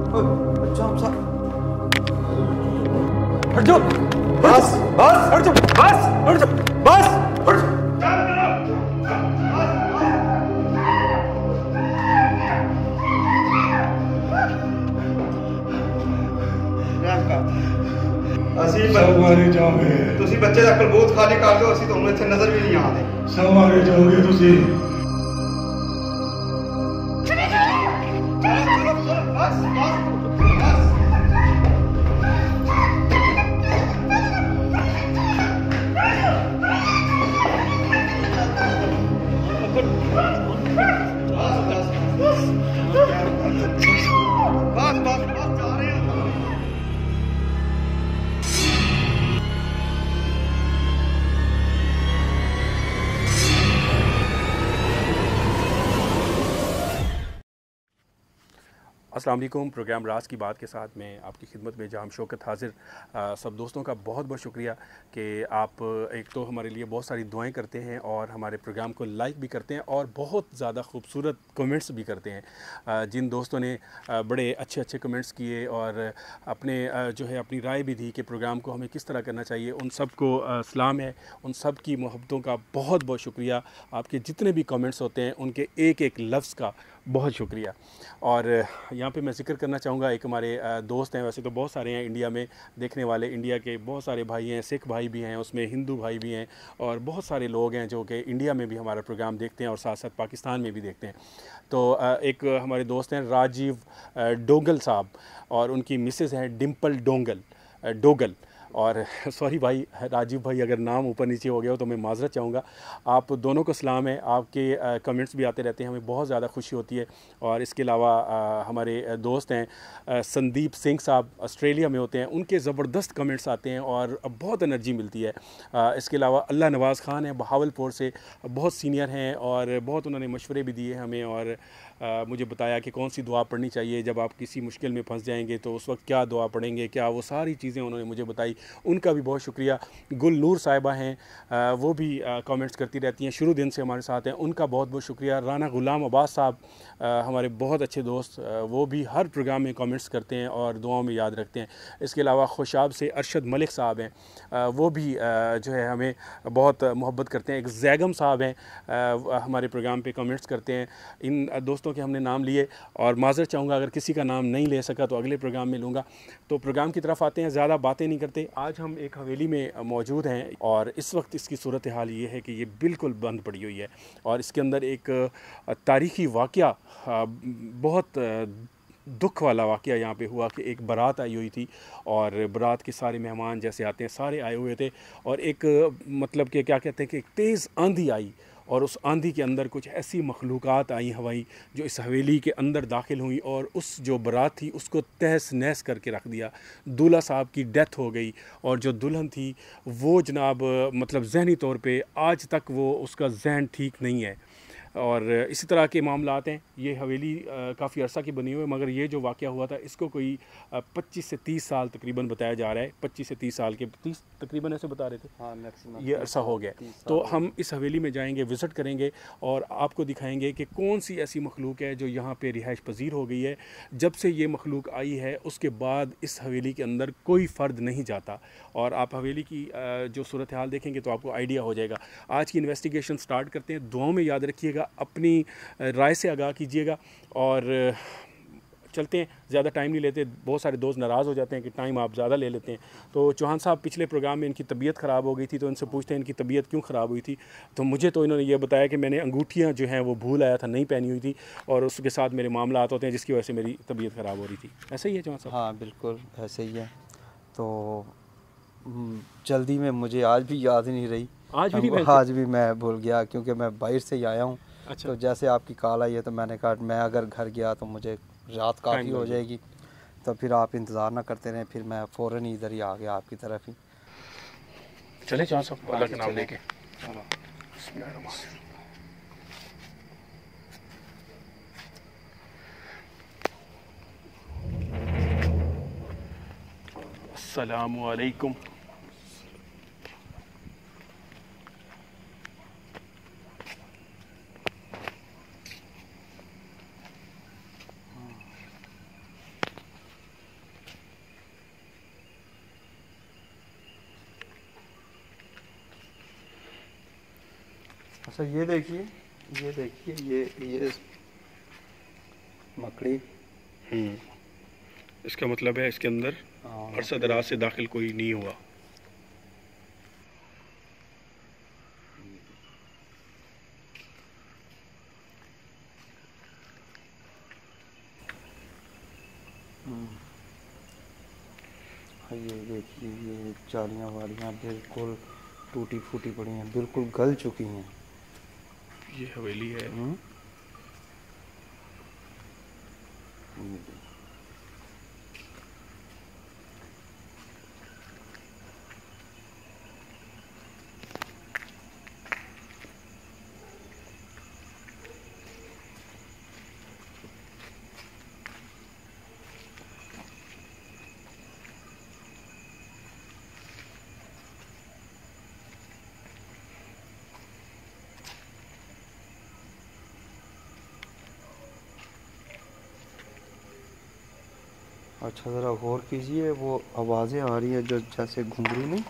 अच्छा हम साहब हट जाओ, बस बस हट जाओ, बस हट जाओ, बस हट जाओ। ਅਸੀਂ ਮਾਰੇ ਜਾਓਗੇ ਤੁਸੀਂ, ਬੱਚੇ ਦਾ ਕਲਬੂਤ ਖਾਲੀ ਕਰ ਦਿਓ, ਅਸੀਂ ਤੁਹਾਨੂੰ ਇੱਥੇ ਨਜ਼ਰ ਵੀ ਨਹੀਂ ਆਉਂਦੇ। ਸਭ ਮਾਰੇ ਜਾਓਗੇ ਤੁਸੀਂ। ਬਸ ਜਾ ਰਹੇ ਹਾਂ। अस्सलाम वालेकुम। प्रोग्राम राज की बात के साथ मैं आपकी खिदमत में जाम शौकत हाजिर। सब दोस्तों का बहुत बहुत शुक्रिया कि आप एक तो हमारे लिए बहुत सारी दुआएं करते हैं और हमारे प्रोग्राम को लाइक भी करते हैं और बहुत ज़्यादा खूबसूरत कमेंट्स भी करते हैं। जिन दोस्तों ने बड़े अच्छे अच्छे कमेंट्स किए और अपने जो है अपनी राय भी दी कि प्रोग्राम को हमें किस तरह करना चाहिए, उन सब को सलाम है। उन सब की मोहब्बतों का बहुत बहुत शुक्रिया। आपके जितने भी कमेंट्स होते हैं उनके एक एक लफ्ज़ का बहुत शुक्रिया। और यहाँ पे मैं ज़िक्र करना चाहूँगा, एक हमारे दोस्त हैं, वैसे तो बहुत सारे हैं इंडिया में देखने वाले, इंडिया के बहुत सारे भाई हैं, सिख भाई भी हैं, उसमें हिंदू भाई भी हैं और बहुत सारे लोग हैं जो कि इंडिया में भी हमारा प्रोग्राम देखते हैं और साथ साथ पाकिस्तान में भी देखते हैं। तो एक हमारे दोस्त हैं राजीव डोगल साहब और उनकी मिसेज़ हैं डिम्पल डोगल। और सॉरी भाई राजीव भाई, अगर नाम ऊपर नीचे हो गया हो तो मैं माज़रत चाहूँगा। आप दोनों को सलाम है, आपके कमेंट्स भी आते रहते हैं, हमें बहुत ज़्यादा खुशी होती है। और इसके अलावा हमारे दोस्त हैं संदीप सिंह साहब, ऑस्ट्रेलिया में होते हैं, उनके ज़बरदस्त कमेंट्स आते हैं और बहुत एनर्जी मिलती है। इसके अलावा अल्लाह नवाज़ ख़ान है बहावलपुर से, बहुत सीनियर हैं और बहुत उन्होंने मशवरे भी दिए हमें और मुझे बताया कि कौन सी दुआ पढ़नी चाहिए जब आप किसी मुश्किल में फंस जाएंगे तो उस वक्त क्या दुआ पढ़ेंगे, क्या वो सारी चीज़ें उन्होंने मुझे बताई। उनका भी बहुत शुक्रिया। गुलनूर साहिबा हैं, वो भी कमेंट्स करती रहती हैं, शुरू दिन से हमारे साथ हैं, उनका बहुत बहुत शुक्रिया। राना गुलाम अब्बास साहब हमारे बहुत अच्छे दोस्त, वो भी हर प्रोग्राम में कमेंट्स करते हैं और दुआओं में याद रखते हैं। इसके अलावा खुशाब से अरशद मलिक साहब हैं, वो भी जो है हमें बहुत मोहब्बत करते हैं। एक जैगम साहब हैं, हमारे प्रोग्राम पे कमेंट्स करते हैं। इन दोस्तों के हमने नाम लिए और माज़रत चाहूँगा अगर किसी का नाम नहीं ले सका तो अगले प्रोग्राम में लूँगा। तो प्रोग्राम की तरफ आते हैं, ज़्यादा बातें नहीं करते। आज हम एक हवेली में मौजूद हैं और इस वक्त इसकी सूरत हाल ये है कि ये बिल्कुल बंद पड़ी हुई है और इसके अंदर एक तारीख़ी वाक़या, बहुत दुख वाला वाक़या यहाँ पे हुआ कि एक बारात आई हुई थी और बारात के सारे मेहमान जैसे आते हैं सारे आए हुए थे और एक मतलब कि क्या कहते हैं कि एक तेज़ आंधी आई और उस आंधी के अंदर कुछ ऐसी मखलूक़ात आई हवाई जो इस हवेली के अंदर दाखिल हुई और उस जो बारात थी उसको तहस नहस करके रख दिया। दूल्हा साहब की डेथ हो गई और जो दुल्हन थी वो जनाब मतलब ज़हनी तौर पे आज तक वो उसका जहन ठीक नहीं है। और इसी तरह के मामलात हैं। ये हवेली काफ़ी अरसा की बनी हुई है मगर ये जो वाक़या हुआ था इसको कोई 25 से 30 साल तकरीबन बताया जा रहा है। 25 से 30 साल के 30 तकरीबन ऐसे बता रहे थे, हाँ मैक्सिमम ये अरसा हो गया। तो हम इस हवेली में जाएंगे, विज़िट करेंगे और आपको दिखाएंगे कि कौन सी ऐसी मखलूक है जो यहाँ पे रिहाइश पजीर हो गई है। जब से ये मखलूक आई है उसके बाद इस हवेली के अंदर कोई फ़र्द नहीं जाता और आप हवेली की जो सूरत हाल देखेंगे तो आपको आइडिया हो जाएगा। आज की इन्वेस्टिगेशन स्टार्ट करते हैं। दुआओं में याद रखिएगा, अपनी राय से आगाह कीजिएगा और चलते हैं। ज़्यादा टाइम नहीं लेते, बहुत सारे दोस्त नाराज़ हो जाते हैं कि टाइम आप ज़्यादा ले लेते हैं। तो चौहान साहब पिछले प्रोग्राम में इनकी तबीयत ख़राब हो गई थी तो इनसे पूछते हैं इनकी तबीयत क्यों ख़राब हुई थी। तो मुझे तो इन्होंने ये बताया कि मैंने अंगूठियाँ जो हैं वो भूल आया था, नहीं पहनी हुई थी और उसके साथ मेरे मामला होते हैं जिसकी वजह से मेरी तबीयत ख़राब हो रही थी। ऐसा ही है चौहान साहब? हाँ बिल्कुल ऐसे ही है। तो जल्दी में मुझे आज भी याद नहीं रही, आज भी मैं भूल गया क्योंकि मैं बाहर से ही आया हूँ। अच्छा। तो जैसे आपकी कॉल आई है तो मैंने कहा मैं अगर घर गया तो मुझे रात काफ़ी हो जाएगी, तो फिर आप इंतज़ार ना करते रहें, फिर मैं फ़ौरन ही इधर ही आ गया आपकी तरफ ही। चले चौहान साहब, अल्लाह के नाम लेके चलो। अस्सलामु अलैकुम। अच्छा ये देखिए ये मकड़ी। इसका मतलब है इसके अंदर अरसा दराज से दाखिल कोई नहीं हुआ। ये देखिए ये जालियाँ वालियाँ बिल्कुल टूटी फूटी पड़ी हैं, बिल्कुल गल चुकी हैं। ये हवेली है। अच्छा ज़रा गौर कीजिए, वो आवाज़ें आ रही हैं जो जैसे घुंघरू नहीं।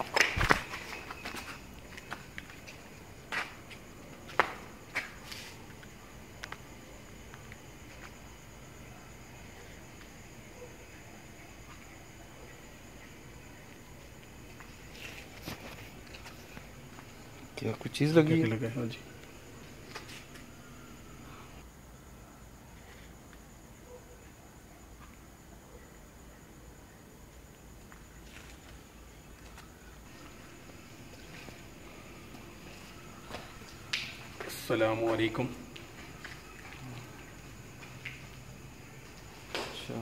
क्या कुछ चीज़ लगी है? हाँ जी। अस्सलामु अलैकुम। अच्छा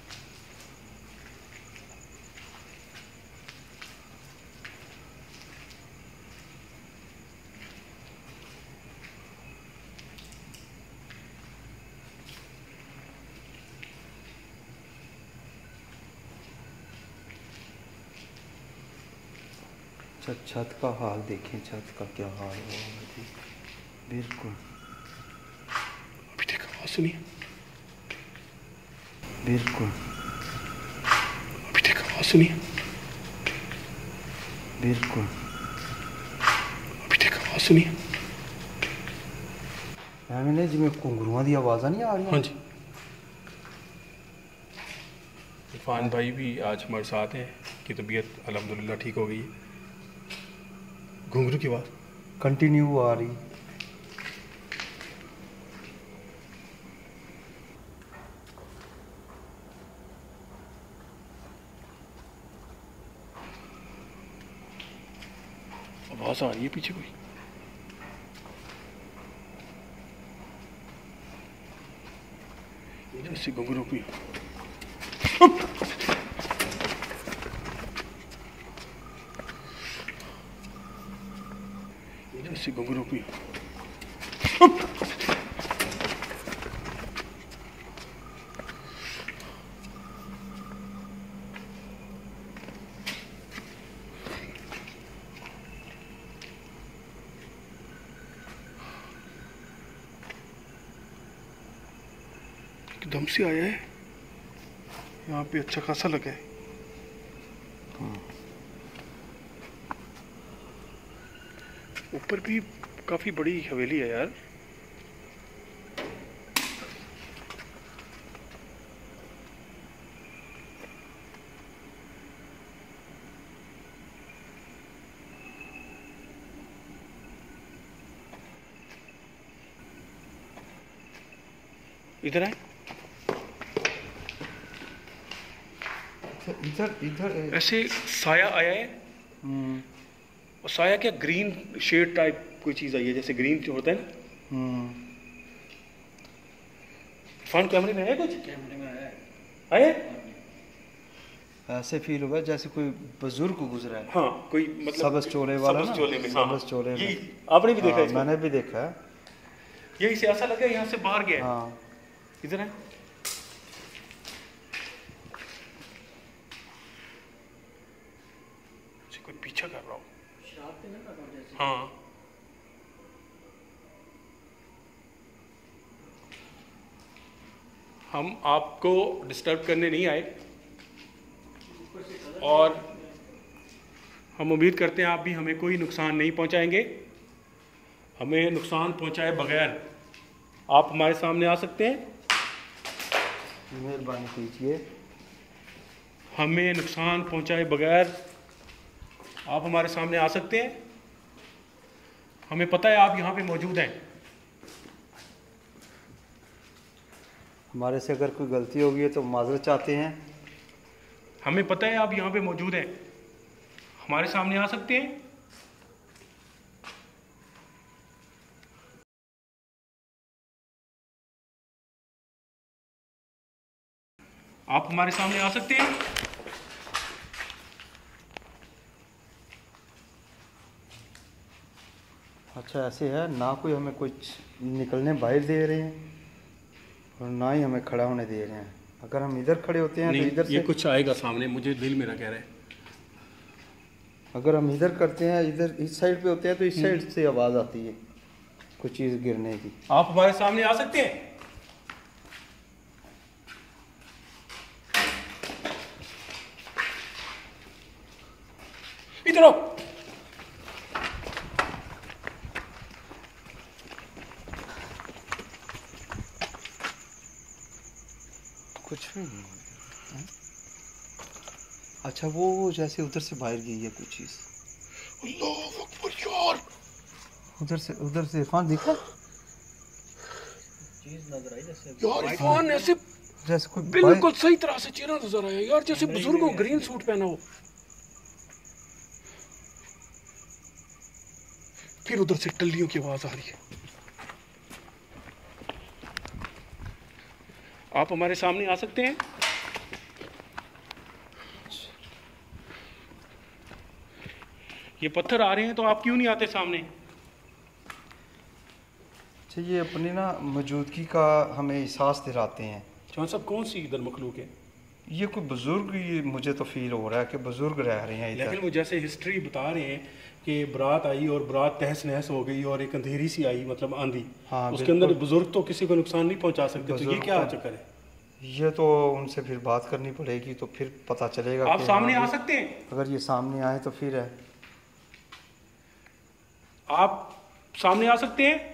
छत का हाल देखें, छत का क्या हाल है। बिल्कुल अभी तक आवाज़ सुनिए। बिल्कुल अभी तक आवाज़ सुनिए। बिल्कुल अभी तक आवाज़ सुनिए। मैंने जिमें घुंघरुआं दी आवाज़ा नहीं आ रही? हाँ जी। इरफान भाई भी आज हमारे साथ हैं कि तबीयत अल्हम्दुलिल्लाह ठीक हो गई है। घुंघरू की आवाज़ कंटिन्यू आ रही। आवाज़ आ रही है पीछे कोई। जैसे घुंघरू की। जैसे घुंघरू की। एकदम से आया है यहाँ पे, अच्छा खासा लगा है। ऊपर भी काफी बड़ी हवेली है यार। इधर है, इधर इधर ऐसे साया आया है। और साया क्या, ग्रीन शेड टाइप कोई चीज आई है, जैसे ग्रीन जो होता है ना। फ्रंट कैमरे में है कुछ? कैमरे में है। ऐसे फील होगा जैसे कोई बुजुर्ग गुजरा है। हाँ कोई मतलब सबज चोले वाला ना। चोले में। हाँ, सबज चोले में। आपने भी देखा है? मैंने भी देखा है। यही से ऐसा लगा यहाँ से बाहर गया। हाँ इधर है। कोई पीछा कर रहा हूँ। हाँ हम आपको डिस्टर्ब करने नहीं आए और हम उम्मीद करते हैं आप भी हमें कोई नुकसान नहीं पहुंचाएंगे। हमें नुकसान पहुंचाए बगैर आप हमारे सामने आ सकते हैं? मेहरबानी कीजिए। हमें नुकसान पहुंचाए बगैर आप हमारे सामने आ सकते हैं? हमें पता है आप यहाँ पे मौजूद हैं। हमारे से अगर कोई गलती होगी है तो माजरत चाहते हैं। हमें पता है आप यहाँ पे मौजूद हैं, हमारे सामने आ सकते हैं? आप हमारे सामने आ सकते हैं? अच्छा ऐसे है ना, कोई हमें कुछ निकलने बाहर दे रहे हैं और ना ही हमें खड़ा होने दे रहे हैं। अगर हम इधर खड़े होते हैं तो इधर से ये कुछ आएगा सामने, मुझे दिल मेरा कह रहा है। अगर हम इधर करते हैं, इधर इस साइड पे होते हैं तो इस साइड से आवाज़ आती है कुछ चीज़ गिरने की। आप हमारे सामने आ सकते हैं? इधर आओ। कुछ भी नहीं। अच्छा वो जैसे उधर से बाहर गई है कुछ चीज़। अल्लाह अकबर यार, उधर से इरफान दिखा चीज नजर आई जैसे यार। इरफान ऐसे जैसे कोई बिल्कुल सही तरह से चेहरा नजर आया यार, जैसे बुजुर्गों ग्रीन सूट पहना हो। फिर उधर से टल्लियों की आवाज आ रही है। आप हमारे सामने आ सकते हैं? ये पत्थर आ रहे हैं तो आप क्यों नहीं आते सामने? अच्छा ये अपनी ना मौजूदगी का हमें एहसास दिलाते हैं। चौहान साहब कौन सी इधर मखलूक है? ये कोई बुजुर्ग, ये मुझे तो फील हो रहा है कि बुजुर्ग रह रहे हैं इधर। लेकिन वो जैसे हिस्ट्री बता रहे हैं कि बारात आई और बारात तहस नहस हो गई और एक अंधेरी सी आई, मतलब आंधी। हाँ, उसके अंदर बुजुर्ग तो किसी को नुकसान नहीं पहुंचा सकते, तो ये क्या चक्कर है? ये तो उनसे फिर बात करनी पड़ेगी तो फिर पता चलेगा। आप सामने आ सकते हैं? अगर ये सामने आए तो फिर है। आप सामने आ सकते हैं?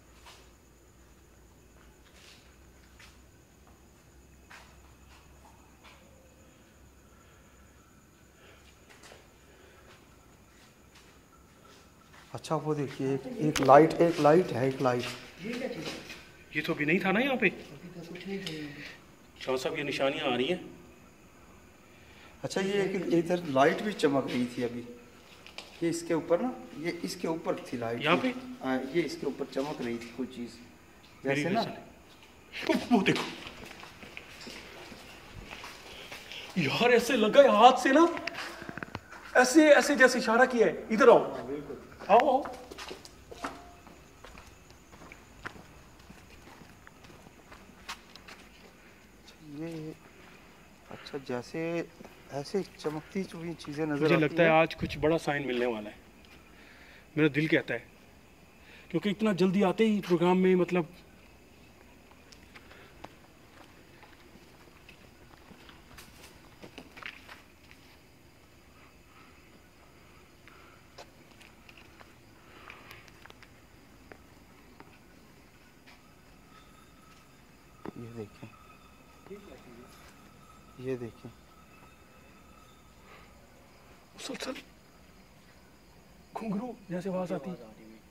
अच्छा वो देखिए एक लाइट है, एक लाइट। ये तो अभी नहीं था ना यहाँ पे। चौहान साहब ये निशानियां आ रही हैं। अच्छा ये इधर लाइट भी चमक रही थी अभी। ये इसके ऊपर ना, ये इसके ऊपर थी लाइट यहाँ पे। ये इसके ऊपर चमक रही थी कोई चीज जैसे ना। वो देखो यार, ऐसे लगा है हाथ से ना, ऐसे ऐसे जैसे इशारा किया है। इधर आओ, आओ। ये अच्छा जैसे ऐसे चमकती हुई चीजें नजर मुझे लगता है आज कुछ बड़ा साइन मिलने वाला है, मेरा दिल कहता है, क्योंकि इतना जल्दी आते ही प्रोग्राम में, मतलब ये देखें मुसलसल घुंघरू जैसे आवाज आती है।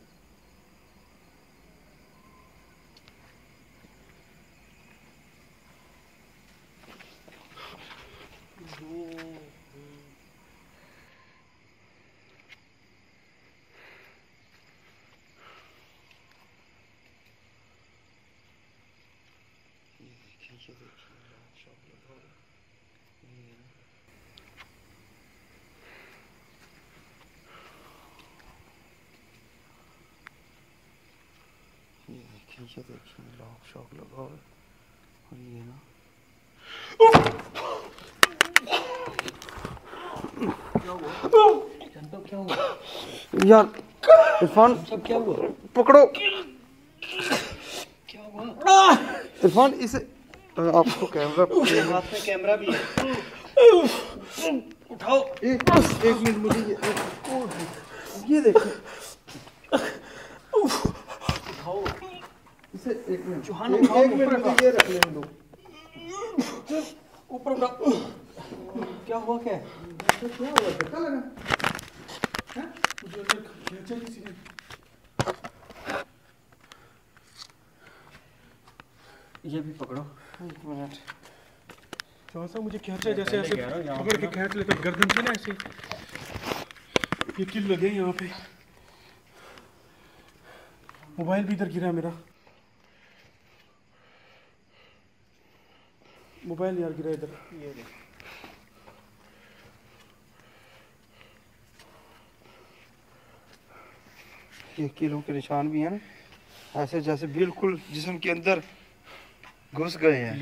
ये देखिए लॉक शॉक लगा और ये ना क्या हुआ यार इरफान, सब क्या हुआ? पकड़ो क्या हुआ इरफान, इसे आपको कैमरा, हाथ में कैमरा भी है। उठाओ। एक मिनट मुझे ये देखो इसे एक मिनट चौहान ये रख लेने दो। ऊपर उठा। क्या हुआ? क्या धक्का लगा? मुझे अंदर खींचा किसी ने। ये भी पकड़ो। एक मिनट। चौहान साहब मुझे खींचा जैसे ऐसे पकड़ के खींच लेते गर्दन से ना ऐसे। ये किल लगे यहाँ पे। मोबाइल भी इधर गिरा मेरा। मोबाइल यार गिरा इधर। ये कीलों के निशान भी हैं ना, ऐसे जैसे बिल्कुल जिस्म के अंदर घुस गए हैं।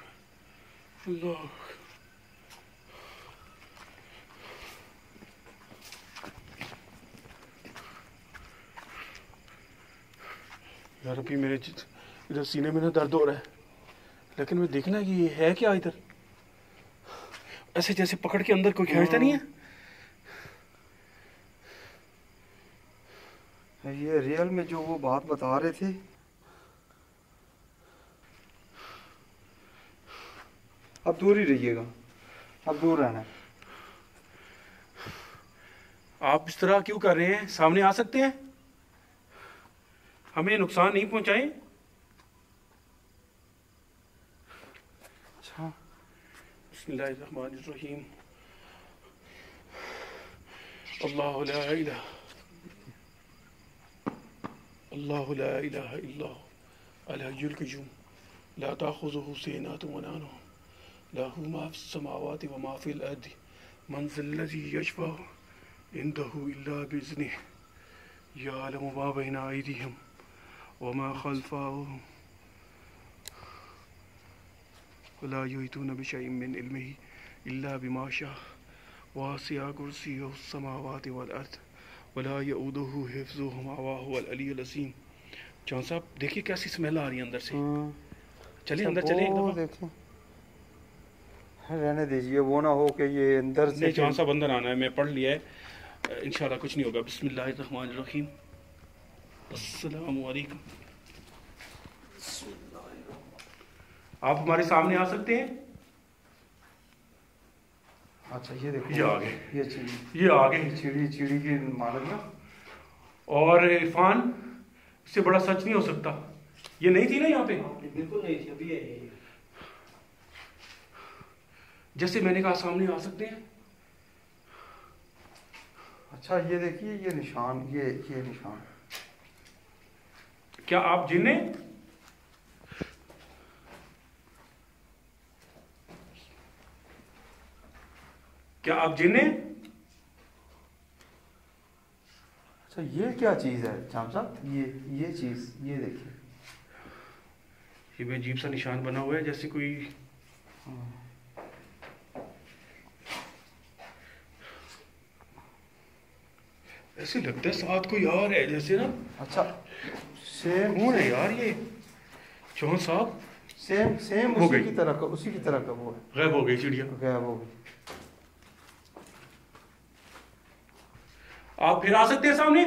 यार अभी मेरे इधर सीने में ना दर्द हो रहा है, लेकिन मैं देखना कि ये है क्या इधर। ऐसे जैसे पकड़ के अंदर कोई खींचता नहीं है। ये रियल में जो वो बात बता रहे थे, अब दूर ही रहिएगा, अब दूर रहना। आप इस तरह क्यों कर रहे हैं? सामने आ सकते हैं, हमें नुकसान नहीं पहुंचाएं। अच्छा, बिस्मिल्लाहिर्रहमानिर्रहीम। अल्लाहु ला इलाहा इल्ला अल हय्युल क़य्यूम ला ताख़ुज़ुहु सिनतुन व नौम लहू मा फ़िस समावाति व मा फ़िल अर्दि मन ज़ल्लज़ी यशफ़अु इंदहु इल्ला बिइज़्निहि यअलमु मा बैना अयदीहिम व मा ख़ल्फ़हुम वला युहीतूना बिशैइन मिन इल्मिही इल्ला बिमा शाअ वसिअ कुर्सियुहु समावाति वल अर्द वला यऊदुहु हिफ्ज़ुहुमा व हुवल अलियुल अज़ीम। चौहान साहब देखिए कैसी स्मेल आ रही है अंदर से। चलिए अंदर चलिए एक दफा। देखें, रहने दीजिए, वो ना हो कि ये अंदर से। नहीं चौहान साहब अंदर आना है, मैं पढ़ लिया है, इंशाल्लाह कुछ नहीं होगा। बिस्मिल्लाहिर्रहमानिर्रहीम। अस्सलामु अलैकुम। आप हमारे सामने आ सकते हैं। अच्छा ये देखो, ये आ गए, ये चिड़ी, ये आ गए। चिड़ी की मालूम ना। और इरफान, इससे बड़ा सच नहीं हो सकता। ये नहीं थी ना यहाँ पे? बिल्कुल नहीं थी, अभी है। जैसे मैंने कहा सामने आ सकते हैं। अच्छा ये देखिए, ये निशान, ये निशान। क्या आप जिन हैं? क्या आप जिन हैं? अच्छा ये क्या चीज़ है जाम साहब? ये चीज़, ये देखिए, ये में अजीब सा निशान बना हुआ है जैसे कोई। ऐसे लगता है साथ कोई और है जैसे ना। अच्छा सेम कौन है यार ये? चौहान साहब सेम हो गई। उसी की तरह का वो है। गायब हो गई चिड़िया। गायब हो गई। आप फिर आ सकते हैं सामने।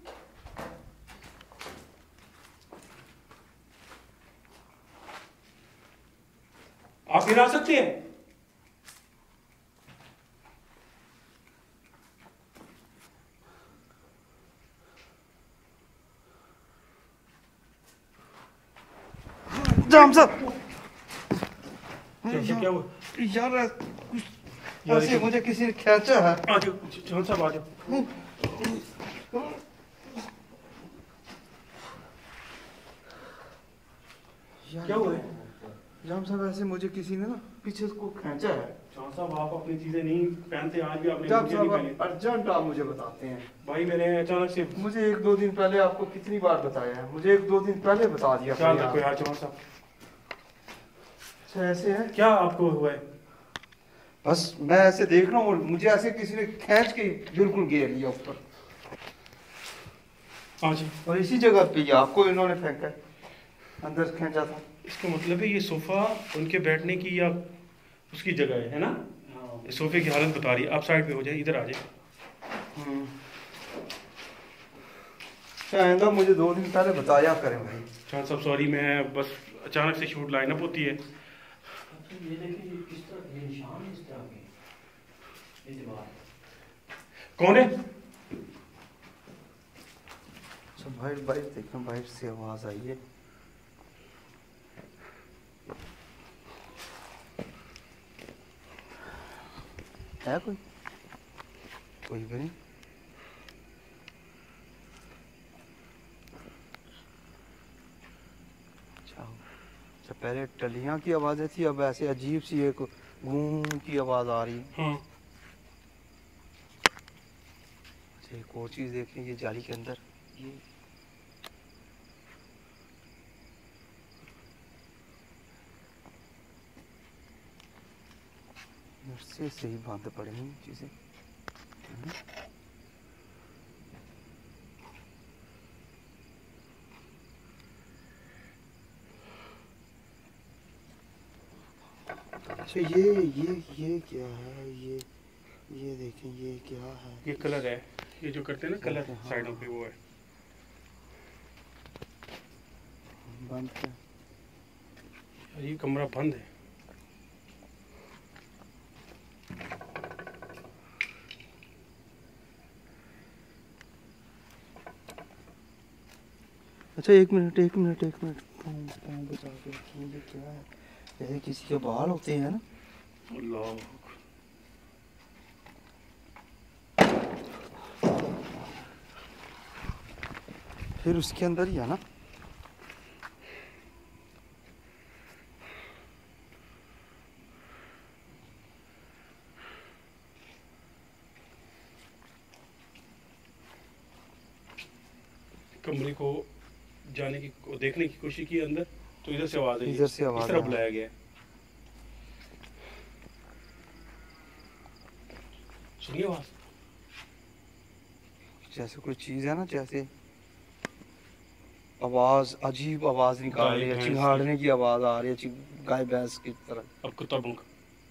आप फिर आ सकते हैं। जाम साहब क्या हुआ? यार ऐसे मुझे किसी ने खींचा है। आ जाओ चौहान साहब, आ जाओ। क्या हुआ है? जाम साहब ऐसे मुझे किसी ने ना पीछे को खींचा है। चौहान साहब आप अपनी चीजें नहीं पहनते, आज भी आपने जाम मुझे नहीं पहनी। साहब अर्जेंट आप मुझे बताते हैं। भाई मैंने अचानक से मुझे 1-2 दिन पहले आपको कितनी बार बताया है, मुझे 1-2 दिन पहले बता दिया। ख्याल रखो यार चौहान साहब। अच्छा ऐसे है? क्या आपको हुआ है? बस मैं ऐसे देख रहा हूँ, मुझे ऐसे किसी ने खींच के बिल्कुल गिर लिया ऊपर। हाँ जी। और इसी जगह पे आपको इन्होंने फेंका है, अंदर खींचा था। इसका मतलब है ये सोफा उनके बैठने की या उसकी जगह है ना? हाँ। सोफे की हालत बता रही है। आप साइड पे हो जाए, इधर आ जाए। आइंदा मुझे 2 दिन पहले बताया करें भाई। शान साहब सॉरी, मैं बस अचानक से शूट लाइन अप होती है। ये देखिए किस तरह ये निशान इस तरह के ये दीवार कौन है? अच्छा बाहर देखो, बाहर से आवाज़ आई है कोई भी नहीं। अच्छा पहले टलियां की आवाज़ें थी, अब ऐसे अजीब सी एक गूं की आवाज़ आ रही है। हाँ। अच्छा एक और चीज़ देखें, ये जाली के अंदर ये नर्से से ही बांध पड़े हैं चीज़ें। अच्छा ये क्या है? ये देखें, ये क्या है? ये कलर है, ये जो करते हैं ना कलर हाँ। साइडों पे, वो है। बंद है। ये कमरा बंद है। अच्छा एक मिनट फोन बचा के रखिए। ये क्या है? जैसे किसी के बाल होते हैं ना। अल्लाह। फिर उसके अंदर ही है ना। कमरे को जाने की देखने की कोशिश की अंदर, तो इधर से आवाज आई, इधर से आवाज इस तरफ बुलाया गया। सुनिए आवाज, जैसे कोई चीज है ना, जैसे आवाज अजीब आवाज निकाल रही है, चिंगाड़ने की आवाज आ रही है, गाय भैंस की तरह। अब कुत्ता भौंक।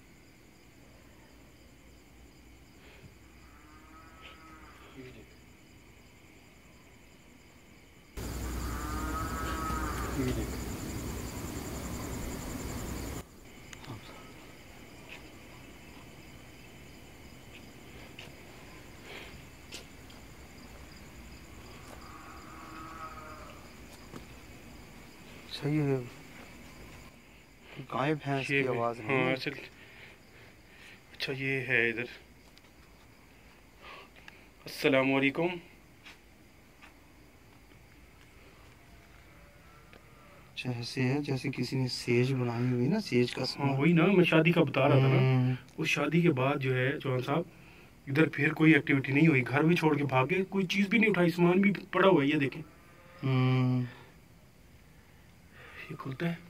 सही है, गाय भैंस की आवाज नहीं। हाँ असल, अच्छा ये है इधर। अस्सलाम वालेकुम। जैसे है जैसे किसी ने सेज बनाई हुई ना, सेज का हाँ वही ना, मैं शादी का बता रहा था ना। उस शादी के बाद जो है चौहान साहब, इधर फिर कोई एक्टिविटी नहीं हुई, घर भी छोड़ के भागे, कोई चीज भी नहीं उठाई, सामान भी पड़ा हुआ है, ये देखें। ये खुलता है।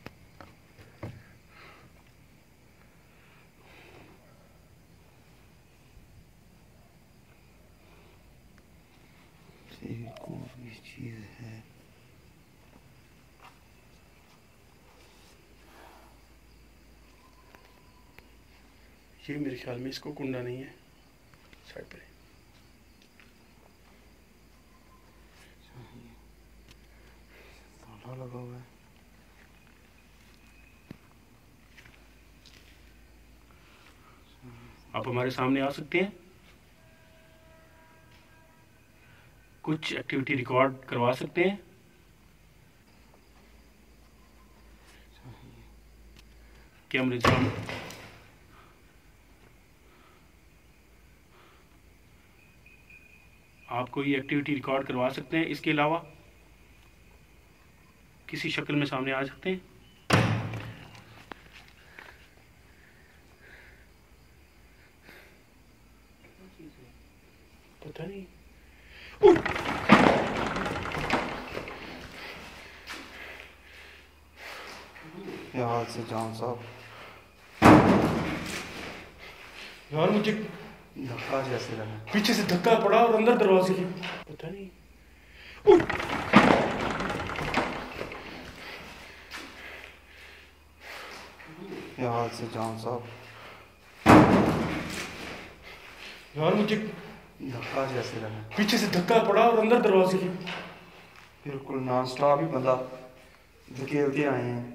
एक और भी चीज है। ये मेरे ख्याल में इसको कुंडा नहीं है, साइड पे ताला लगा हुआ है। आप हमारे सामने आ सकते हैं, कुछ एक्टिविटी रिकॉर्ड करवा सकते हैं। कैमरे सामने आप कोई एक्टिविटी रिकॉर्ड करवा सकते हैं, इसके अलावा किसी शक्ल में सामने आ सकते हैं। पता नहीं। यार से जान साहब, यार मुझे धक्का जैसे लगा, पीछे से धक्का पड़ा और अंदर दरवाजे की, पता नहीं। यार से जान साहब, यार मुझे धक्का जैसे लगा, पीछे से धक्का पड़ा और अंदर दरवाजे की। बिल्कुल नॉन स्टॉप ही बंदा धकेलते आए हैं।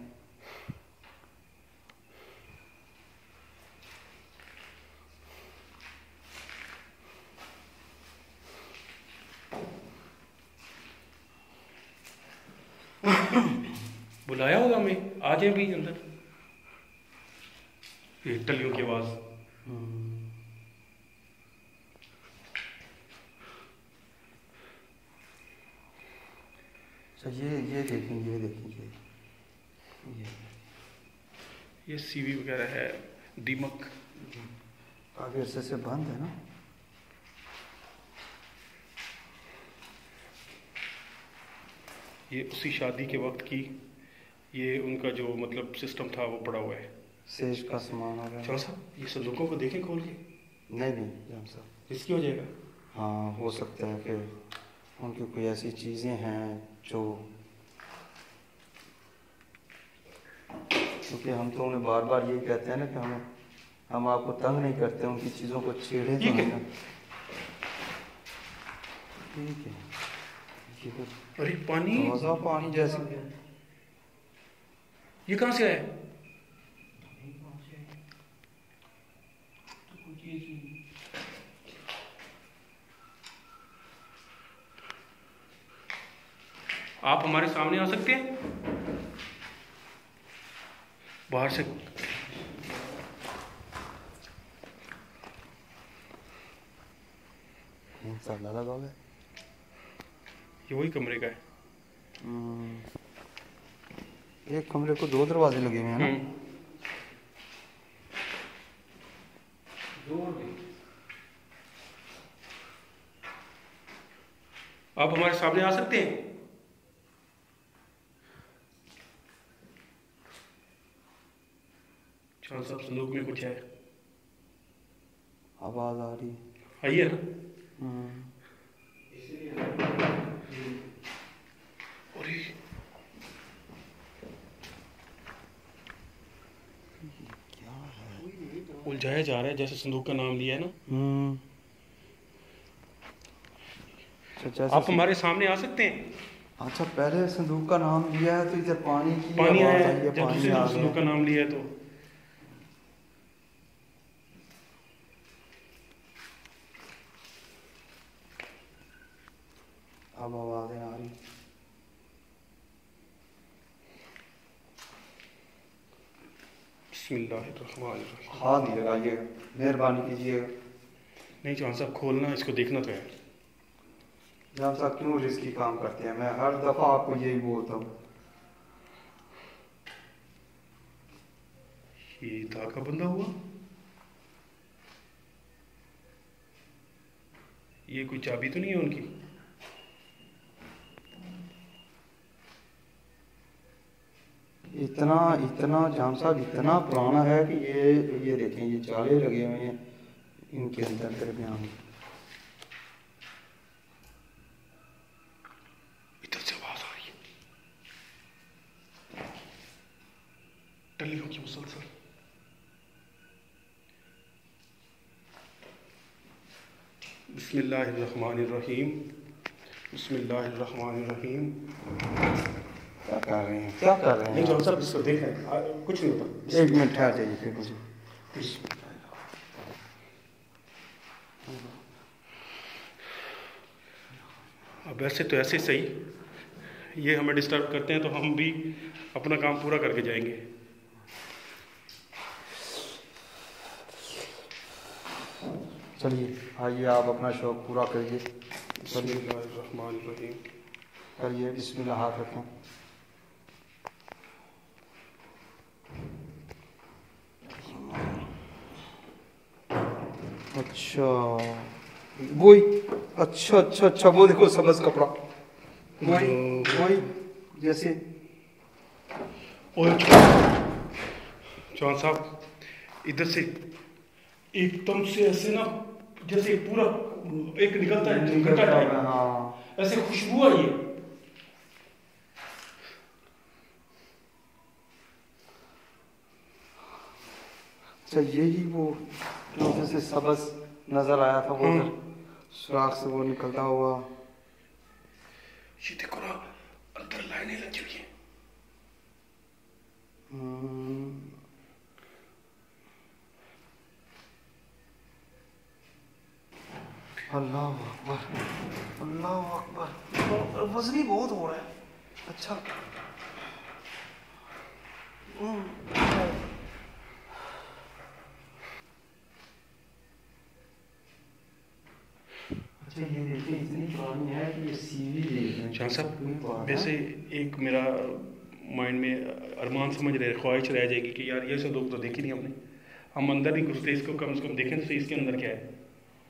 बुलाया होगा हमें, आ जाए भी अंदर। ये टलियों की आवाज। अच्छा ये देखेंगे, ये देखेंगे, ये सीवी वगैरह है, दीमक काफी अरसे से बंद है ना। ये उसी शादी के वक्त की, ये उनका जो मतलब सिस्टम था वो पड़ा हुआ है। सेज का सामान हो गया। चलो साहब ये संदूकों को देखें खोल के। नहीं जान साहब, रिस्की हो जाएगा। हाँ हो सकता है कि उनकी कोई ऐसी चीज़ें हैं जो, क्योंकि हम तो उन्हें बार बार यही कहते हैं ना कि हम आपको तंग नहीं करते, उनकी चीज़ों को छेड़े तो नहीं ना। ठीक है। अरे पानी, पानी जैसे ये कहाँ से आया? आप हमारे सामने आ सकते हैं बाहर से। लगा हुआ है। ये वही कमरे का है। एक कमरे को 2 दरवाजे लगे हुए हैं ना। आप हमारे सामने आ सकते हैं। चांद साहब संदूक में कुछ है। आवाज आ रही आइए ना। उलझाया जा रहा है जैसे संदूक का नाम लिया है ना। आप हमारे सामने आ सकते हैं। अच्छा पहले संदूक का नाम लिया है तो इधर पानी आया है, जब दूसरे संदूक का नाम लिया है तो अब आवाजें आ रही। बिस्मिल्लाहिर्रहमानिर्रहीम। हाथ नहीं लगाइएगा, मेहरबानी कीजिएगा। नहीं चांद साहब खोलना, इसको देखना तो है। जान साहब क्यों रिस्की काम करते हैं, मैं हर दफा आपको यही बोलता हूँ। ये धागा बंधा हुआ, ये कोई चाबी तो नहीं है उनकी? इतना जाम साहब इतना पुराना है कि ये देखें, ये जाले लगे हुए हैं इनके अंदर दरमियान। इधर से आवाज आ रही है टलियों की मुसलसल। बिस्मिल्लाहिर्रहमानिर्रहीम, बिस्मिल्लाहिर्रहमानिर्रहीम। क्या कर रहे हैं, क्या कर रहे हैं? नहीं जॉन साहब इसको देखें, कुछ नहीं होता। 1 मिनट ठहर जाइए फिर मुझे। अब वैसे तो ऐसे सही, ये हमें डिस्टर्ब करते हैं तो हम भी अपना काम पूरा करके जाएंगे। चलिए आइए आप अपना शौक पूरा करिए। बिस्मिल्लाहिर्रहमानिर्रहीम। करिए, बिस्मिल्लाह हाथ रखें। अच्छा वही, अच्छा वो देखो सब्ज़ कपड़ा, वही जैसे। चौहान साहब इधर से एकदम से ऐसे ना, जैसे पूरा एक निकलता है, हाँ ऐसे खुशबू आई है। अच्छा यही वो जो जैसे सब्ज़ नजर आया था, वो सुराख से वो निकलता हुआ। ये देखो ना, अंदर लाइनें लगी हुई हैं। अल्लाह अकबर, अल्लाह अकबर, वज़न बहुत हो रहा है। अच्छा अच्छा, ये देखिए इतनी पुरानी है कि ये सीवी देख रहे हैं साहब। वैसे एक मेरा माइंड में अरमान समझ रहे, ख्वाहिश रह जाएगी कि यार ये संदूक तो देखी नहीं हमने, हम अंदर नहीं घुसते, इसको कम से कम देखें तो इसके अंदर क्या है।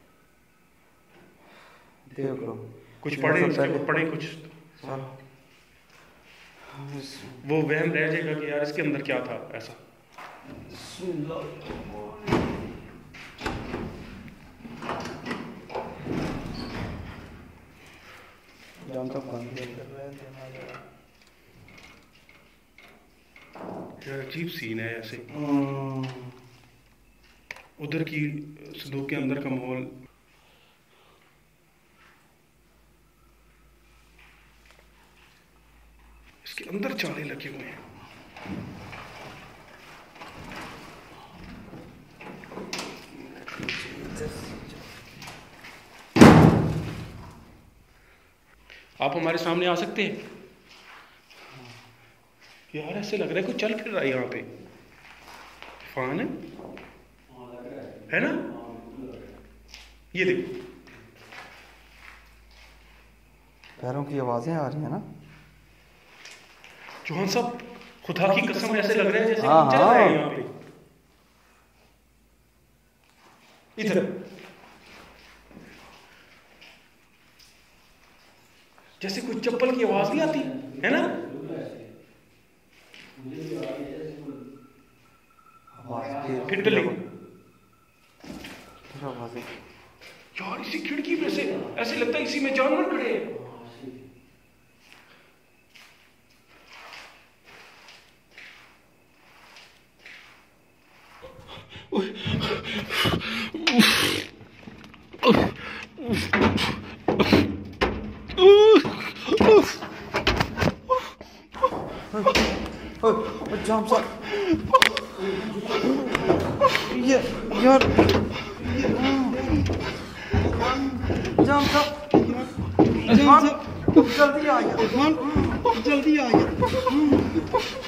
देख लो, कुछ पढ़े कुछ, वो वहम रह जाएगा कि यार इसके अंदर क्या था ऐसा। अजीब सीन है ऐसे, उधर की संदूक के अंदर का माहौल। इसके अंदर चाले लगे हुए हैं। आप हमारे सामने आ सकते हैं यार, ऐसे लग रहा है कुछ चल फिर रहा है यहाँ पे। फान है ना, ये देखो पैरों की आवाजें आ रही है ना चौहान साहब, खुदा की कसम ऐसे लग रहा है जैसे कुछ चल रहा है यहाँ पे। इधर जैसे कुछ चप्पल की आवाज नहीं आती है ना, फिर डली यार इसी खिड़की में से ऐसे लगता है इसी में जानवर खड़े हैं। जाम साहब, ये यार जाम साहब, जल्दी आ गया, जल्दी आ गया।